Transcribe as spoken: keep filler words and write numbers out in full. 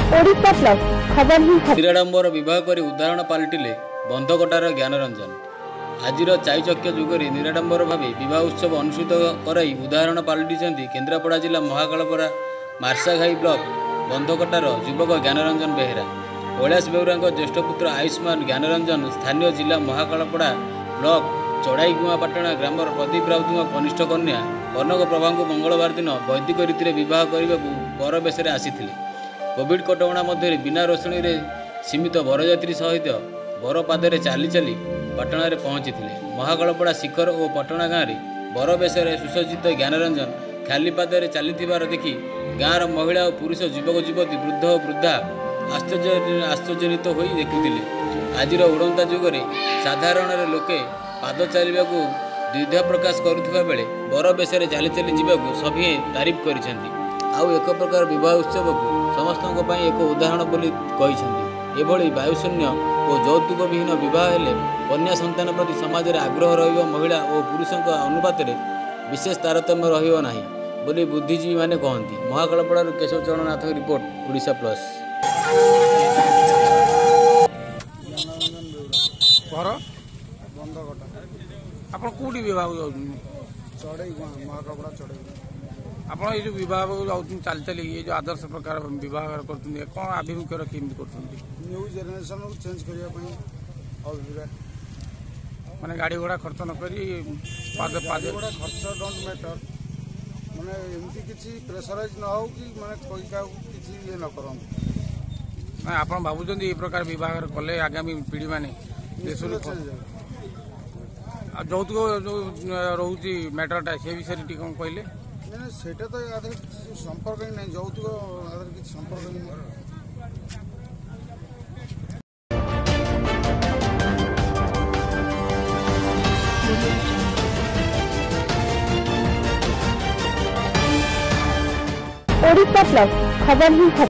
Odisha plus खबर ही निराडंबर विवाह करी उदाहरण पालटिले बंधकटार ज्ञानरंजन। आजिर चारिचक्य जुगरे निराडंबर भाव विवाह उत्सव अनुष्ठित कराई उदाहरण पालटिଛନ୍ତି केन्द्रापड़ा जिला महाकालपरा मार्साघाई ब्लॉक बंधकटार युवक ज्ञानरंजन बेहेरा। कैलाश बेउरा ज्येष्ठ पुत्र आयुष्मान ज्ञानरंजन स्थानीय जिला महाकालपड़ा ब्लॉक चढ़ाईगुआपाटଣା ग्रामर प्रदीप राउत कनिष्ठ कन्या कनक प्रभा मंगलवार दिन वैदिक रीति विवाह करने बर बेश आसीथिले। कोविड कटकणा मध्य बिना रोषणी सीमित बरजात्री सहित बर पादे चली चली पाटणा पहुंची महाकालपड़ा शिखर और पटना गाँव में बर बेश सुसज्जित ज्ञानरंजन खाली पादे चली देखि गाँवर महिला और पुरुष युवक युवती वृद्ध और वृद्धा आश्चर्य आश्चर्यजनित हो देखुले। आजिर उड़ंता जुगरे साधारण लोके पाद चलने को द्विधा प्रकाश करुवा बेले बर बेश चली चली जावाक सभी तारीफ करिसेंती। आउ एक प्रकार विवाह उत्सव को समस्त एक उदाहरण बोली कहिसेंती। एभली वायुशून्य और यौतुक विहीन विवाह हेले कन्या संतान प्रति समाज में आग्रह रहिबो। महिला और पुरुषों अनुपात में विशेष तारतम्य रहिबो नाही बोली बुद्धिजीवी माने कहती। महाकालपड़ा केशव चरण नाथ रिपोर्ट ओडिशा प्लस। घर बंधकटा आप कौटी बह चढ़ई महाकालपड़ा चढ़ई आप जो बह चली चली ये जो आदर्श प्रकार बह कर कौन आभिमुख्य रखी कर न्यू जेनेरेशन को चेंज करने माने गाड़ी घोड़ा खर्च न करी पाद पाद घोड़ा खर्च डोंट मैटर माने एमती किसी प्रेशराइज न हो कि माने कोई का किसी ये न करो ना आप भावुं ये प्रकार बह कले आगामी पीढ़ी माने देश যৌতুক जो रोचे मैटरटा से विषय टी कौन कहले सेटा तो आधार किसी संपर्क ही नहीं যৌতুক आधार किसी संपर्क ही नहीं। ओडिशा प्लस खबर ही